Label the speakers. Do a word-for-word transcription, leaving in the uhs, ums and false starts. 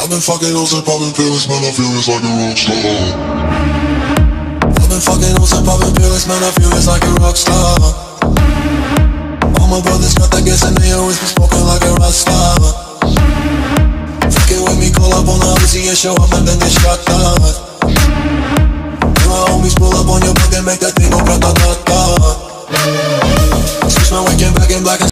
Speaker 1: I've been fucking hoes and popping pills, man, I feel it's like a rock star. I've been fucking hoes and popping pills, man, I feel it's like a rock star. All my brothers got that gas and they always be smoking like a rock star. Fucking with me, call up on the Uzi and show up and then get shot down. And my homies pull up on your block and make that thing go grata-ta-ta. Switch my waking back in black and